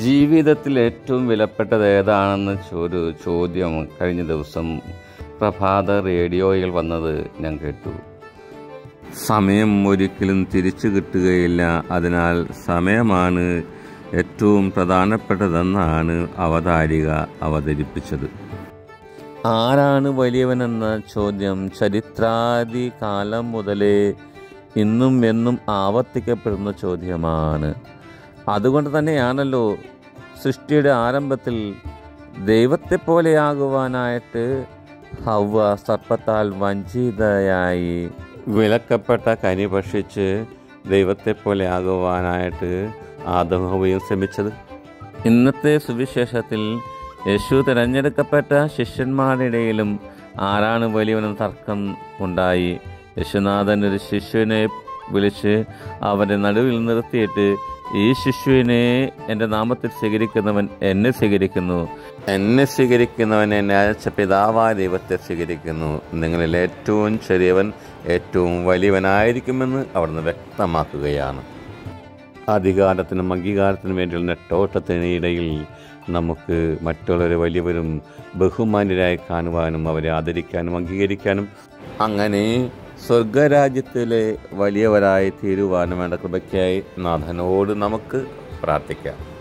ജീവിതത്തിൽ ഏറ്റവും വിലപ്പെട്ടത് ഏതാണെന്ന് ഒരു ചോദ്യം കഴിഞ്ഞ ദിവസം പ്രഭാത റേഡിയോയിൽ വന്നത് ഞാൻ കേട്ടു. സമയം ഒരിക്കലും തിരിച്ചു കിട്ടുകയില്ല, അതിനാൽ സമയമാണ് ഏറ്റവും പ്രധാനപ്പെട്ടതെന്നാണ് അവതാരിക അവതരിപ്പിച്ചത്. ആരാണ് വലിയവനെന്ന ചോദ്യം ചരിത്രാദി കാലം മുതലേ ഇന്നും എന്നും ആവർത്തിക്കപ്പെടുന്ന ചോദ്യമാണ്. അതുകൊണ്ട് തന്നെയാണല്ലോ സൃഷ്ടിയുടെ ആരംഭത്തിൽ ദൈവത്തെപ്പോലെയാകുവാനായിട്ട് ഹവ്വ സർപ്പത്താൽ വഞ്ചിതയായി വിലക്കപ്പെട്ട കനി ഭക്ഷിച്ച് ദൈവത്തെപ്പോലെ ആകുവാനായിട്ട് ആദവും ഹവ്വയും ശ്രമിച്ചത്. ഇന്നത്തെ സുവിശേഷത്തിൽ യേശു തിരഞ്ഞെടുക്കപ്പെട്ട ശിഷ്യന്മാരുടെ ഇടയിലും ആരാണ് വലിയവനെന്ന് തർക്കം ഉണ്ടായി. യേശുനാഥൻ ഒരു ശിശുവിനെ വിളിച്ച് അവൻ്റെ നടുവിൽ നിർത്തിയിട്ട്, ഈ ശിശുവിനെ എൻ്റെ നാമത്തിൽ സ്വീകരിക്കുന്നവൻ എന്നെ സ്വീകരിക്കുന്നു, എന്നെ സ്വീകരിക്കുന്നവൻ എന്നെ അയച്ച പിതാവായ ദൈവത്തെ സ്വീകരിക്കുന്നു. നിങ്ങളിൽ ഏറ്റവും ചെറിയവൻ ഏറ്റവും വലിയവനായിരിക്കുമെന്ന് അവിടുന്ന് വ്യക്തമാക്കുകയാണ്. അധികാരത്തിനും അംഗീകാരത്തിനും വേണ്ടിയുള്ള നെട്ടോട്ടത്തിനിടയിൽ നമുക്ക് മറ്റുള്ളവരെ വലിയവരും ബഹുമാന്യരായി കാണുവാനും അവരെ ആദരിക്കാനും അംഗീകരിക്കാനും അങ്ങനെ സ്വർഗരാജ്യത്തിലെ വലിയവരായി തീരുവാനും വേണ്ട കൃപയ്ക്കായി നാഥനോട് നമുക്ക് പ്രാർത്ഥിക്കാം.